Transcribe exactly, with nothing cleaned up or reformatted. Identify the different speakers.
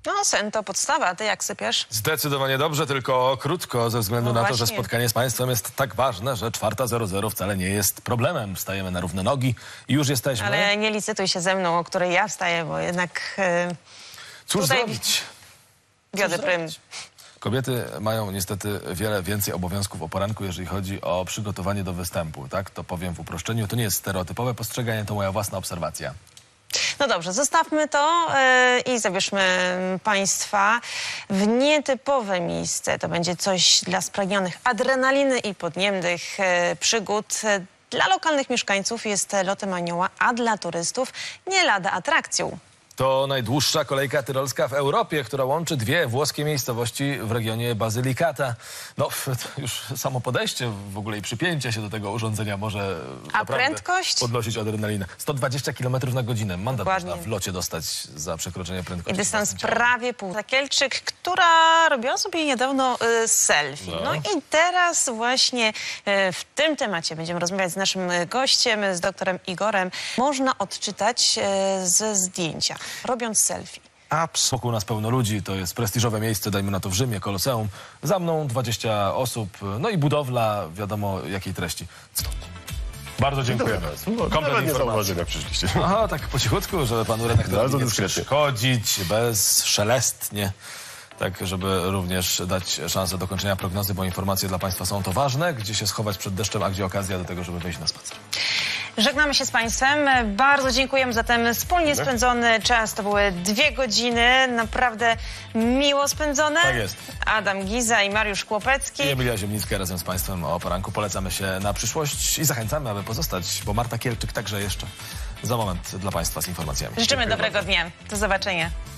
Speaker 1: No, sen to podstawa, a ty jak sypiesz?
Speaker 2: Zdecydowanie dobrze, tylko krótko, ze względu
Speaker 1: No
Speaker 2: na to, że
Speaker 1: właśnie.
Speaker 2: spotkanie z państwem jest tak ważne, że czwarta zero zero wcale nie jest problemem. Wstajemy na równe nogi i już jesteśmy.
Speaker 1: Ale nie licytuj się ze mną, o której ja wstaję, bo jednak yy,
Speaker 2: Cóż
Speaker 1: tutaj
Speaker 2: zrobić?
Speaker 1: wiodę
Speaker 2: Cóż
Speaker 1: prym.
Speaker 2: zrobić? Kobiety mają niestety wiele więcej obowiązków o poranku, jeżeli chodzi o przygotowanie do występu. Tak? To powiem w uproszczeniu. To nie jest stereotypowe postrzeganie, to moja własna obserwacja.
Speaker 1: No dobrze, zostawmy to yy, i zabierzmy państwa w nietypowe miejsce. To będzie coś dla spragnionych adrenaliny i podniemnych yy, przygód. Dla lokalnych mieszkańców jest lotem anioła, a dla turystów nie lada atrakcją.
Speaker 2: To najdłuższa kolejka tyrolska w Europie, która łączy dwie włoskie miejscowości w regionie Basilicata. No, to już samo podejście w ogóle i przypięcie się do tego urządzenia może
Speaker 1: A prędkość?
Speaker 2: podnosić adrenalinę. sto dwadzieścia kilometrów na godzinę. Mandat
Speaker 1: Dokładnie.
Speaker 2: można w locie dostać za przekroczenie prędkości.
Speaker 1: I dystans
Speaker 2: własnym ciałem.
Speaker 1: prawie pół. Zakielczyk, która robiła sobie niedawno y, selfie. No.
Speaker 2: No.
Speaker 1: i teraz właśnie y, w tym temacie będziemy rozmawiać z naszym y, gościem, z doktorem Igorem. Można odczytać y, ze zdjęcia, robiąc selfie.
Speaker 2: Absolutnie. Wokół nas pełno ludzi, to jest prestiżowe miejsce, dajmy na to w Rzymie, Koloseum. Za mną dwadzieścia osób, no i budowla, wiadomo jakiej treści. Stop. Bardzo dziękujemy.
Speaker 3: Kompletnie nie zauważyłem, jak przyszliście.
Speaker 2: Aha, tak po cichutku, żeby panu redaktor
Speaker 3: Bardzo
Speaker 2: nie
Speaker 3: dyskretnie.
Speaker 2: przeszkodzić, bezszelestnie. Tak, żeby również dać szansę dokończenia prognozy, bo informacje dla państwa są to ważne. Gdzie się schować przed deszczem, a gdzie okazja do tego, żeby wyjść na spacer.
Speaker 1: Żegnamy się z państwem. Bardzo dziękujemy za ten wspólnie spędzony czas. To były dwie godziny, naprawdę miło spędzone.
Speaker 2: Tak jest.
Speaker 1: Adam Giza i Mariusz Kłopecki.
Speaker 2: I Emilia Ziemnicka razem z państwem o poranku. Polecamy się na przyszłość i zachęcamy, aby pozostać, bo Marta Kielczyk także jeszcze za moment dla państwa z informacjami.
Speaker 1: Życzymy
Speaker 2: Dziękuję
Speaker 1: dobrego
Speaker 2: bardzo.
Speaker 1: dnia. Do zobaczenia.